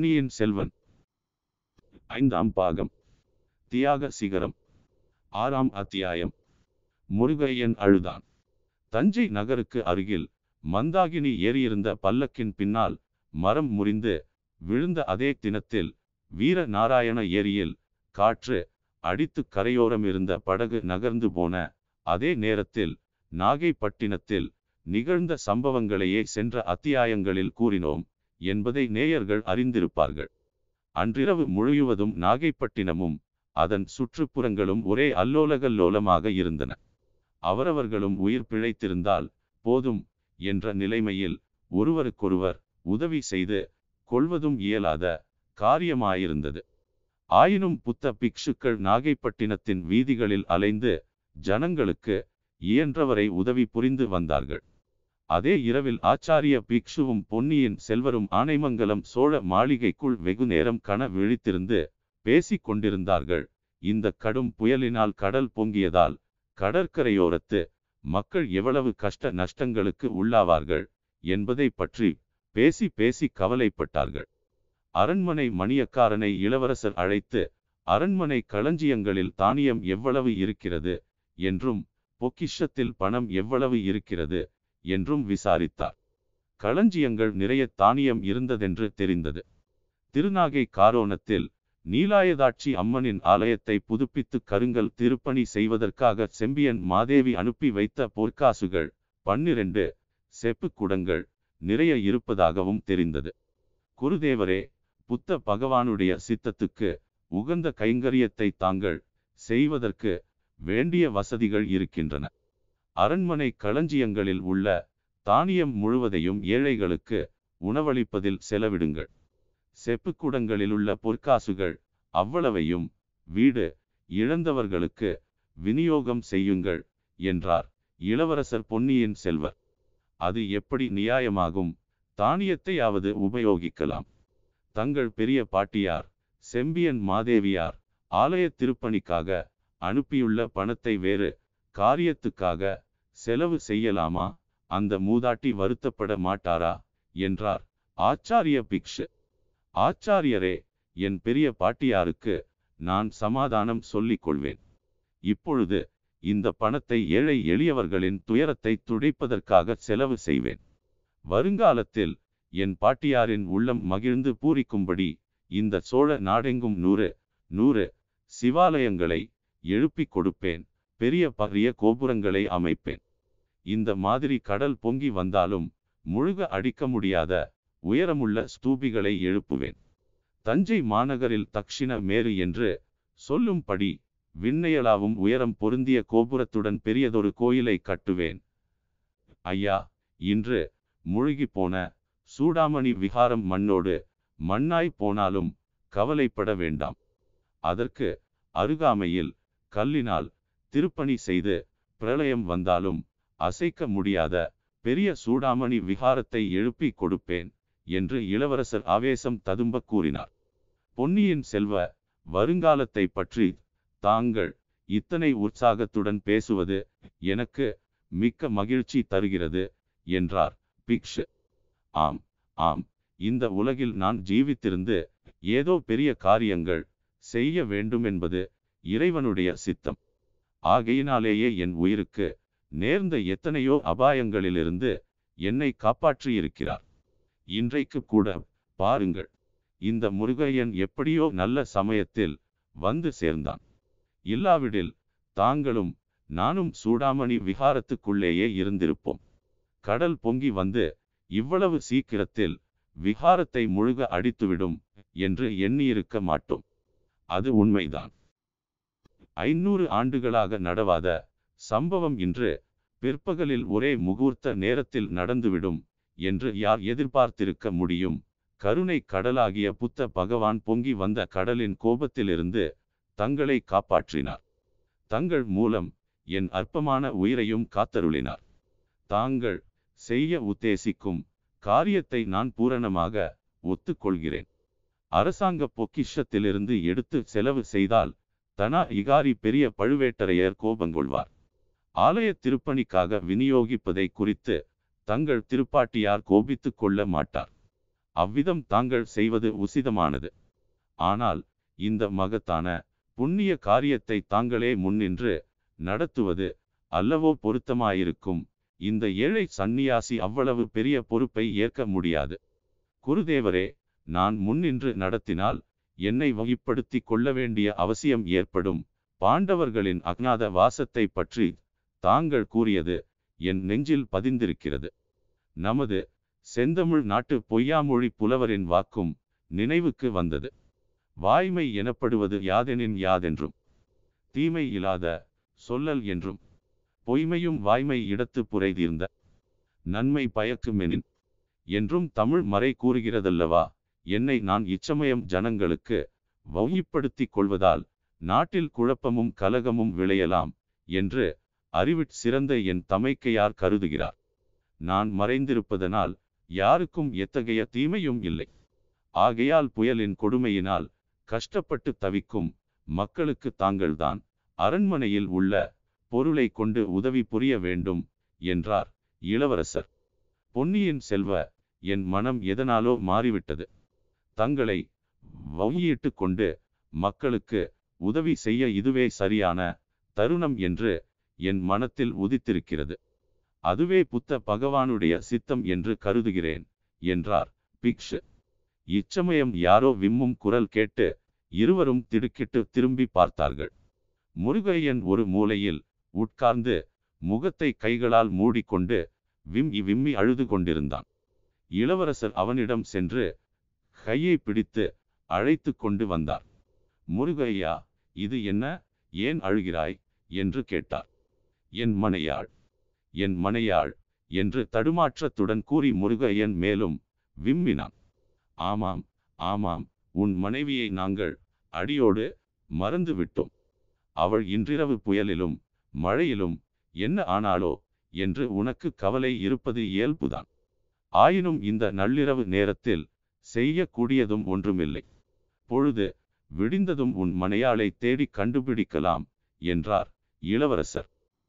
பொன்னியின் செல்வன் 5ஆம் பாகம் தியாக சிகரம் 6ஆம் அத்தியாயம் முருகையன் அழுதான். தஞ்சை நகருக்கு அருகில் மந்தாகினி ஏறியிருந்த பல்லக்கின் பின்னால் மரம் முறிந்து விழுந்த அதே தினத்தில் வீர நாராயண ஏரியில் காற்று அடித்து கரையோரம் இருந்த படகு நகர்ந்து போன அதே நேரத்தில் நாகைப்பட்டினத்தில் நிகழ்ந்த சம்பவங்களையே சென்ற அத்தியாயங்களில் கூறினோம் என்பதை நேயர்கள் அறிந்திருப்பார்கள். அன்றிரவு முழுவதும் நாகைப்பட்டினமும் அதன் சுற்றுப்புறங்களும் ஒரே அல்லோலகல்லோலமாக இருந்தன. அவரவர்களும் உயிர் பிழைத்திருந்தால் போதும் என்ற நிலைமையில் ஒருவருக்கொருவர் உதவி செய்து கொள்வதும் இயலாத காரியமாயிருந்தது. ஆயினும் புத்த பிக்ஷுக்கள் நாகைப்பட்டினத்தின் வீதிகளில் அலைந்து ஜனங்களுக்கு இயன்றவரை உதவி புரிந்து வந்தார்கள். அதே இரவில் ஆச்சாரிய பிக்ஷுவும் பொன்னியின் செல்வரும் ஆனைமங்கலம் சோழ மாளிகைக்குள் வெகு நேரம் கன விழித்திருந்து பேசிக் கொண்டிருந்தார்கள். இந்த கடும் புயலினால் கடல் பொங்கியதால் கடற்கரையோரத்து மக்கள் எவ்வளவு கஷ்ட நஷ்டங்களுக்கு உள்ளாவார்கள் என்பதை பற்றி பேசி பேசி கவலைப்பட்டார்கள். அரண்மனை மணியக்காரனை இளவரசர் அழைத்து அரண்மனை களஞ்சியங்களில் தானியம் எவ்வளவு இருக்கிறது என்றும் பொக்கிஷத்தில் பணம் எவ்வளவு இருக்கிறது என்றும் விசாரித்தார். களஞ்சியங்கள் நிறைய தானியம் இருந்ததென்று தெரிந்தது. திருநாகை காரோணத்தில் நீலாயதாட்சி அம்மனின் ஆலயத்தை புதுப்பித்து கருங்கல் திருப்பணி செய்வதற்காக செம்பியன் மாதேவி அனுப்பி வைத்த பொற்காசுகள் 12 செப்பு குடங்கள் நிறைய இருப்பதாகவும் தெரிந்தது. குருதேவரே, புத்த பகவானுடைய சித்தத்துக்கு உகந்த கைங்கரியத்தை தாங்கள் செய்வதற்கு வேண்டிய வசதிகள் இருக்கின்றன. அரண்மனை களஞ்சியங்களில் உள்ள தானியம் முழுவதையும் ஏழைகளுக்கு உணவளிப்பதில் செலவிடுங்கள். செப்புக்குடங்களில் உள்ள பொற்காசுகள் அவ்வளவையும் வீடு இழந்தவர்களுக்கு விநியோகம் செய்யுங்கள் என்றார் இளவரசர் பொன்னியின் செல்வர். அது எப்படி நியாயமாகும்? தானியத்தையாவது உபயோகிக்கலாம். தங்கள் பெரிய பாட்டியார் செம்பியன் மாதேவியார் ஆலய திருப்பணிக்காக அனுப்பியுள்ள பணத்தை வேறு காரியத்துக்காக செலவு செய்யலாமா? அந்த மூதாட்டி வருத்தப்பட மாட்டாரா என்றார் ஆச்சாரிய பிக்ஷு. ஆச்சாரியரே, என் பெரிய பாட்டியாருக்கு நான் சமாதானம் சொல்லிக் கொள்வேன். இப்பொழுது இந்த பணத்தை ஏழை எளியவர்களின் துயரத்தை துடைப்பதற்காக செலவு செய்வேன். வருங்காலத்தில் என் பாட்டியாரின் உள்ளம் மகிழ்ந்து பூரிக்கும்படி இந்த சோழ நாடெங்கும் 100 சிவாலயங்களை எழுப்பிக் கொடுப்பேன். பெரிய கோபுரங்களை அமைப்பேன். இந்த மாதிரி கடல் பொங்கி வந்தாலும் முழுக அடிக்க முடியாத உயரமுள்ள ஸ்தூபிகளை எழுப்புவேன். தஞ்சை மாநகரில் தக்ஷிண மேரு என்று சொல்லும்படி விண்ணையளாவும் உயரம் பொருந்திய கோபுரத்துடன் பெரியதொரு கோயிலை கட்டுவேன். ஐயா, இன்று முழுகி போன சூடாமணி விகாரம் மண்ணோடு மண்ணாய் போனாலும் கவலைப்பட வேண்டாம். அதற்கு அருகாமையில் கல்லினால் திருப்பணி செய்து பிரளயம் வந்தாலும் அசைக்க முடியாத பெரிய சூடாமணி விகாரத்தை எழுப்பி கொடுப்பேன் என்று இளவரசர் ஆவேசம் ததும்ப கூறினார். பொன்னியின் செல்வ, வருங்காலத்தை பற்றி தாங்கள் இத்தனை உற்சாகத்துடன் பேசுவது எனக்கு மிக்க மகிழ்ச்சி தருகிறது என்றார் பிக்ஷு. ஆம் ஆம், இந்த உலகில் நான் ஜீவித்திருந்து ஏதோ பெரிய காரியங்கள் செய்ய வேண்டுமென்பது இறைவனுடைய சித்தம். ஆகையினாலேயே என் உயிருக்கு நேர்ந்த எத்தனையோ அபாயங்களிலிருந்து என்னை காப்பாற்றியிருக்கிறார். இன்றைக்கு கூட பாருங்கள், இந்த முருகையன் எப்படியோ நல்ல சமயத்தில் வந்து சேர்ந்தான். இல்லாவிடில் தாங்களும் நானும் சூடாமணி விகாரத்துக்குள்ளேயே இருந்திருப்போம். கடல் பொங்கி வந்து இவ்வளவு சீக்கிரத்தில் விகாரத்தை முழுக அடித்துவிடும் என்று எண்ணியிருக்க மாட்டோம். அது உண்மைதான். 500 ஆண்டுகளாக நடவாத சம்பவம் இன்று பிற்பகலில் ஒரே முகூர்த்த நேரத்தில் நடந்துவிடும் என்று யார் எதிர்பார்த்திருக்க முடியும்? கருணை கடலாகிய புத்த பகவான் பொங்கி வந்த கடலின் கோபத்திலிருந்து தங்களை காப்பாற்றினார். தங்கள் மூலம் என் அற்பமான உயிரையும் காத்தருளினார். தாங்கள் செய்ய உத்தேசிக்கும் காரியத்தை நான் பூரணமாக ஒத்துக்கொள்கிறேன். அரசாங்க பொக்கிஷத்திலிருந்து எடுத்து செலவு செய்தால் தனா இகாரி பெரிய பழுவேட்டரையர் கோபங்கொள்வார். ஆலய திருப்பணிக்காக விநியோகிப்பதை குறித்து தங்கள் திருப்பாட்டியார் கோபித்து கொள்ள மாட்டார். அவ்விதம் தாங்கள் செய்வது உசிதமானது. ஆனால் இந்த மகத்தான புண்ணிய காரியத்தை தாங்களே முன்னின்று நடத்துவது அல்லவோ பொருத்தமாயிருக்கும். இந்த ஏழை சந்நியாசி அவ்வளவு பெரிய பொறுப்பை ஏற்க முடியாது. குருதேவரே, நான் முன்னின்று நடத்தினால் என்னை வகைப்படுத்தி கொள்ள வேண்டிய அவசியம் ஏற்படும். பாண்டவர்களின் அக்ஞாத வாசத்தை பற்றி தாங்கள் கூறியது என் நெஞ்சில் பதிந்திருக்கிறது. நமது செந்தமிழ் நாட்டு பொய்யாமொழி புலவரின் வாக்கும் நினைவுக்கு வந்தது. வாய்மை எனப்படுவது யாதெனின் யாதென்றும், தீமை இல்லாத சொல்லல் என்றும், பொய்மையும் வாய்மை இடத்து புரைதீர்ந்த நன்மை பயக்குமெனின் என்றும் தமிழ் மறை கூறுகிறதல்லவா. என்னை நான் இச்சமயம் ஜனங்களுக்கு வகைப்படுத்திக் கொள்வதால் நாட்டில் குழப்பமும் கலகமும் விளையலாம் என்று அறிவிற் சிறந்த என் தமைக்கையார் கருதுகிறார். நான் மறைந்திருப்பதனால் யாருக்கும் எத்தகைய தீமையும் இல்லை. ஆகையால் புயலின் கொடுமையினால் கஷ்டப்பட்டு தவிக்கும் மக்களுக்கு தாங்கள்தான் அரண்மனையில் உள்ள பொருளை கொண்டு உதவி புரிய வேண்டும் என்றார் இளவரசர். பொன்னியின் செல்வ, என் மனம் எதனாலோ மாறிவிட்டது. தங்களை வகையிட்டு கொண்டு மக்களுக்கு உதவி செய்ய இதுவே சரியான தருணம் என்று என் மனத்தில் உதித்திருக்கிறது. அதுவே புத்த பகவானுடைய சித்தம் என்று கருதுகிறேன் என்றார் பிக்ஷு. இச்சமயம் யாரோ விம்மும் குரல் கேட்டு இருவரும் திடுக்கிட்டு திரும்பி பார்த்தார்கள். முருகையன் ஒரு மூலையில் உட்கார்ந்து முகத்தை கைகளால் மூடிக்கொண்டு விம்மி விம்மி அழுது கொண்டிருந்தான். இளவரசர் அவனிடம் சென்று கையை பிடித்து அழைத்து கொண்டு வந்தார். முருகையா, இது என்ன, ஏன் அழுகிறாய் என்று கேட்டார். என் மனையாள், என் மனையாள் என்று தடுமாற்றத்துடன் கூறி முருகையன் மேலும் விம்மினான். ஆமாம் ஆமாம், உன் மனைவியை நாங்கள் அடியோடு மறந்து விட்டோம். அவள் இன்றிரவு புயலிலும் மழையிலும் என்ன ஆனாலோ என்று உனக்கு கவலை இருப்பது இயல்புதான். ஆயினும் இந்த நள்ளிரவு நேரத்தில் செய்யக்கூடியதும் ஒன்றுமில்லை. பொழுது விடிந்ததும் உன் மனையாளை தேடி கண்டுபிடிக்கலாம் என்றார் இளவரசர்.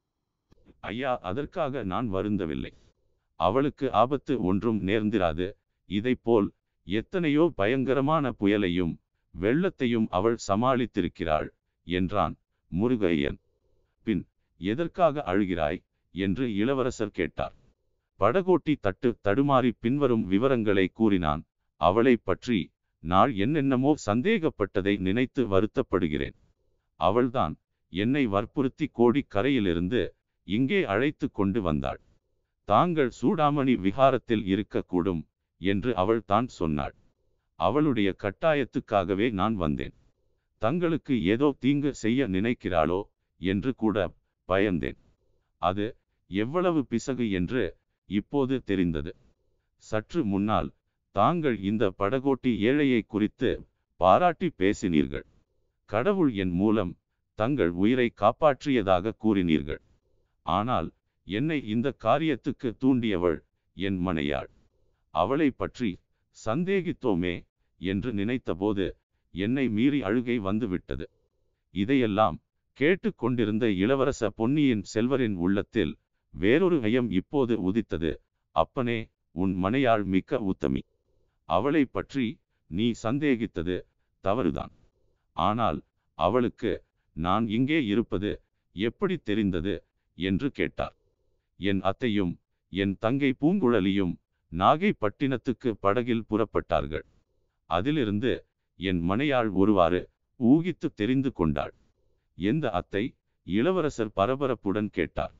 ஐயா, அதற்காக நான் வருந்தவில்லை. அவளுக்கு ஆபத்து ஒன்றும் நேர்ந்திராது. இதைப்போல் எத்தனையோ பயங்கரமான புயலையும் வெள்ளத்தையும் அவள் சமாளித்திருக்கிறாள் என்றான் முருகையன். பின் எதற்காக அழுகிறாய் என்று இளவரசர் கேட்டார். படகோட்டி தடுமாறி பின்வரும் விவரங்களை கூறினான். அவளை பற்றி நான் என்னென்னமோ சந்தேகப்பட்டதை நினைத்து வருத்தப்படுகிறேன். அவள்தான் என்னை வற்புறுத்தி கோடிக்கரையிலிருந்து இங்கே அழைத்து கொண்டு வந்தாள். தாங்கள் சூடாமணி விஹாரத்தில் இருக்கக்கூடும் என்று அவள் தான் சொன்னாள். அவளுடைய கட்டாயத்துக்காகவே நான் வந்தேன். தங்களுக்கு ஏதோ தீங்கு செய்ய நினைக்கிறாளோ என்று கூட பயந்தேன். அது எவ்வளவு பிசகு என்று இப்போது தெரிந்தது. சற்று முன்னால் தாங்கள் இந்த படகோட்டி ஏழையை குறித்து பாராட்டி பேசினீர்கள். கடவுள் என் மூலம் தங்கள் உயிரை காப்பாற்றியதாக கூறினீர்கள். ஆனால் என்னை இந்த காரியத்துக்கு தூண்டியவள் என் மனையாள். அவளை பற்றி சந்தேகித்தோமே என்று நினைத்தபோது என்னை மீறி அழுகை வந்துவிட்டது. இதையெல்லாம் கேட்டு கொண்டிருந்த இளவரச பொன்னியின் செல்வரின் உள்ளத்தில் வேறொரு ஐயம் இப்போது உதித்தது. அப்பனே, உன் மனையாள் மிக்க உத்தமி. அவளை பற்றி நீ சந்தேகித்தது தவறுதான். ஆனால் அவளுக்கு நான் இங்கே இருப்பது எப்படி தெரிந்தது என்று கேட்டார். என் அத்தையும் என் தங்கை பூங்குழலியும் நாகைப்பட்டினத்துக்கு படகில் புறப்பட்டார்கள். அதிலிருந்து என் மனையாள் ஒருவாறு ஊகித்து தெரிந்து கொண்டாள். எந்த அத்தை? இளவரசர் பரபரப்புடன் கேட்டார்.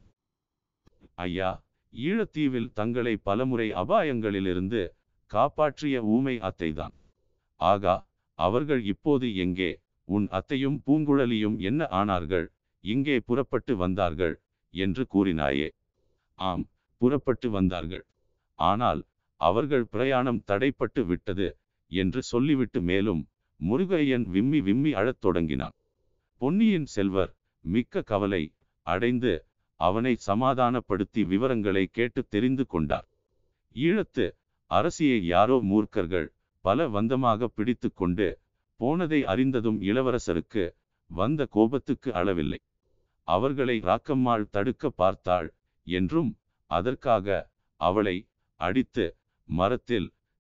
ஐயா, ஈழத்தீவில் தங்களை பலமுறை அபாயங்களிலிருந்து காப்பாற்றிய ஊமை அத்தைதான். ஆகா, அவர்கள் இப்போது எங்கே? உன் அத்தையும் பூங்குழலியும் என்ன ஆனார்கள்? இங்கே புறப்பட்டு வந்தார்கள் என்று கூறினாயே. ஆம், புறப்பட்டு வந்தார்கள். ஆனால் அவர்கள் பிரயாணம் தடைப்பட்டு விட்டது என்று சொல்லிவிட்டு மேலும் முருகையன் விம்மி விம்மி அழத் தொடங்கினான். பொன்னியின் செல்வர் மிக்க கவலை அடைந்து அவனை சமாதானப்படுத்தி விவரங்களை கேட்டு தெரிந்து கொண்டார். ஈழத்து அரசியை யாரோ மூர்க்கர்கள் பலவந்தமாக பிடித்து கொண்டு போனதை அறிந்ததும் இளவரசருக்கு வந்த கோபத்துக்கு அளவில்லை. அவர்களை ராக்கம்மாள் தடுக்க பார்த்தாள் என்றும் அதற்காக அவளை அடித்து மரத்தில்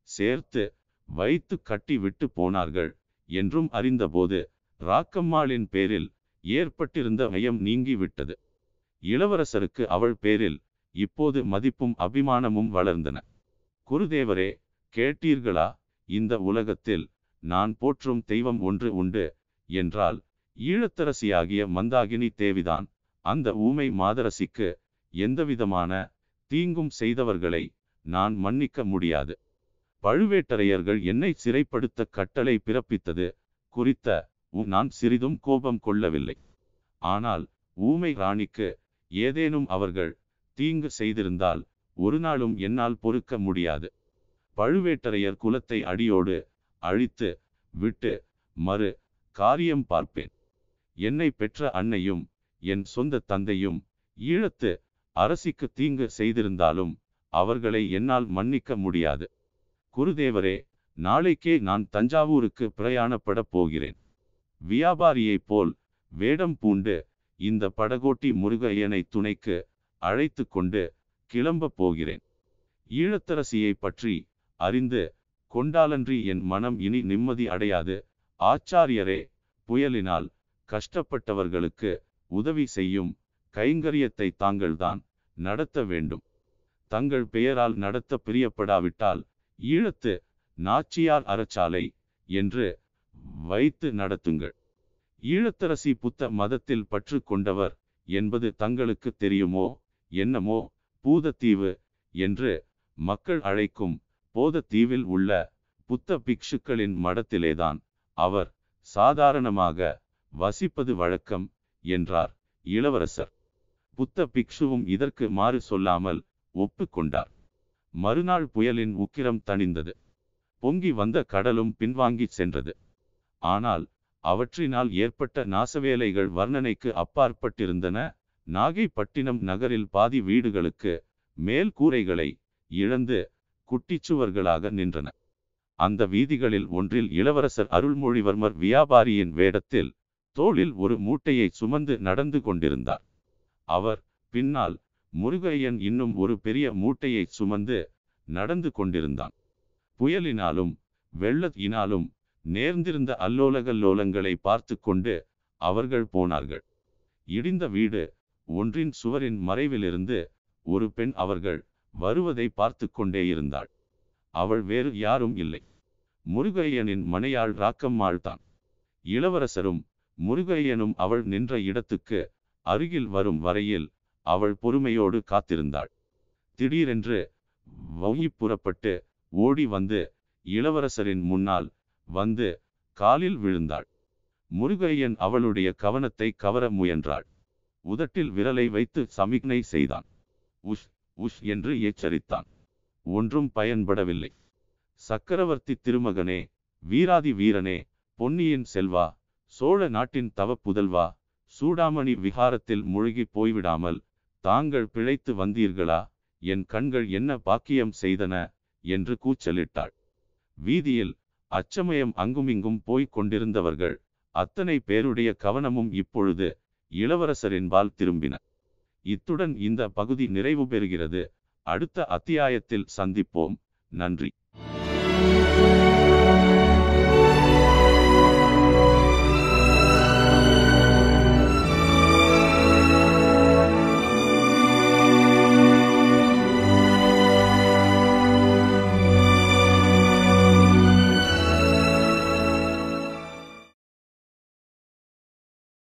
சேர்த்து வைத்து கட்டி விட்டு போனார்கள் என்றும் அறிந்தபோது ராக்கம்மாளின் பேரில் ஏற்பட்டிருந்த பயம் நீங்கிவிட்டது. இளவரசருக்கு அவள் பேரில் இப்போது மதிப்பும் அபிமானமும் வளர்ந்தன. குருதேவரே, கேட்டீர்களா? இந்த உலகத்தில் நான் போற்றும் தெய்வம் ஒன்று உண்டு என்றால் ஈழத்தரசியாகிய மந்தாகினி தேவிதான். அந்த ஊமை மாதரசிக்கு எந்தவிதமான தீங்கும் செய்தவர்களை நான் மன்னிக்க முடியாது. பழுவேட்டரையர்கள் என்னை சிறைப்படுத்த கட்டளை பிறப்பித்தது குறித்த நான் சிறிதும் கோபம் கொள்ளவில்லை. ஆனால் ஊமை ராணிக்கு ஏதேனும் அவர்கள் தீங்கு செய்திருந்தால் ஒரு நாளும் என்னால் பொறுக்க முடியாது. பழுவேட்டரையர் குலத்தை அடியோடு அழித்து விட்டு மறு காரியம் பார்ப்பேன். என்னை பெற்ற அன்னையும் என் சொந்த தந்தையும் ஈழத்து அரசிக்கு தீங்கு செய்திருந்தாலும் அவர்களை என்னால் மன்னிக்க முடியாது. குருதேவரே, நாளைக்கே நான் தஞ்சாவூருக்கு பிரயாணப்பட போகிறேன். வியாபாரியைப் போல் வேடம் பூண்டு இந்த படகோட்டி முருகையனை துணைக்கு அழைத்து கொண்டு கிளம்ப போகிறேன். ஈழத்தரசியை பற்றி அறிந்து கொண்டாலன்றி என் மனம் இனி நிம்மதி அடையாது. ஆச்சாரியரே, புயலினால் கஷ்டப்பட்டவர்களுக்கு உதவி செய்யும் கைங்கரியத்தை தாங்கள்தான் நடத்த வேண்டும். தங்கள் பெயரால் நடத்த பிரியப்படாவிட்டால் ஈழத்து நாச்சியார் அறச்சாலை என்று வைத்து நடத்துங்கள். ஈழத்தரசி புத்த மதத்தில் பற்று கொண்டவர் என்பது தங்களுக்கு தெரியுமோ என்னமோ? பூதத்தீவு என்று மக்கள் அழைக்கும் போதத்தீவில் உள்ள புத்த பிக்ஷுக்களின் மடத்திலேதான் அவர் சாதாரணமாக வசிப்பது வழக்கம் என்றார் இளவரசர். புத்த பிக்ஷுவும் இதற்கு மாறு சொல்லாமல் ஒப்புக்கொண்டார். மறுநாள் புயலின் உக்கிரம் தணிந்தது. பொங்கி வந்த கடலும் பின்வாங்கி சென்றது. ஆனால் அவற்றினால் ஏற்பட்ட நாசவேலைகள் வர்ணனைக்கு அப்பாற்பட்டிருந்தன. நாகைப்பட்டினம் நகரில் பாதி வீடுகளுக்கு மேல் கூரைகளை இழந்து குட்டிச்சுவர்களாக நின்றன. அந்த வீதிகளில் ஒன்றில் இளவரசர் அருள்மொழிவர்மர் வியாபாரியின் வேடத்தில் தோளில் ஒரு மூட்டையை சுமந்து நடந்து கொண்டிருந்தார். அவர் பின்னால் முருகையன் இன்னும் ஒரு பெரிய மூட்டையை சுமந்து நடந்து கொண்டிருந்தான். புயலினாலும் வெள்ளத்தினாலும் நேர்ந்திருந்த அல்லோலகல்லோலங்களை பார்த்து கொண்டு அவர்கள் போனார்கள். இடிந்த வீடு ஒன்றின் சுவரின் மறைவிலிருந்து ஒரு பெண் அவர்கள் வருவதை பார்த்து கொண்டே இருந்தாள். அவள் வேறு யாரும் இல்லை, முருகையனின் மனையாள் ராக்கம்மாள் தான். இளவரசரும் முருகையனும் அவள் நின்ற இடத்துக்கு அருகில் வரும் வரையில் அவள் பொறுமையோடு காத்திருந்தாள். திடீரென்று வௌகி புறப்பட்டு ஓடி வந்து இளவரசரின் முன்னால் வந்து காலில் விழுந்தாள். முருகையன் அவளுடைய கவனத்தை கவர முயன்றாள். உதட்டில் விரலை வைத்து சமிக்ஞை செய்தான். உஷ் உஷ் என்று எச்சரித்தான். ஒன்றும் பயன்படவில்லை. சக்கரவர்த்தி திருமகனே, வீராதி வீரனே, பொன்னியின் செல்வா, சோழ நாட்டின் தவ புதல்வா, சூடாமணி விஹாரத்தில் மூழ்கி போய்விடாமல் தாங்கள் பிழைத்து வந்தீர்களா? என் கண்கள் என்ன பாக்கியம் செய்தன என்று கூச்சலிட்டாள். வீதியில் அச்சமயம் அங்குமிங்கும் போய்க் கொண்டிருந்தவர்கள் அத்தனை பேருடைய கவனமும் இப்பொழுது இளவரசரின்பால் திரும்பின. இத்துடன் இந்த பகுதி நிறைவு பெறுகிறது. அடுத்த அத்தியாயத்தில் சந்திப்போம். நன்றி.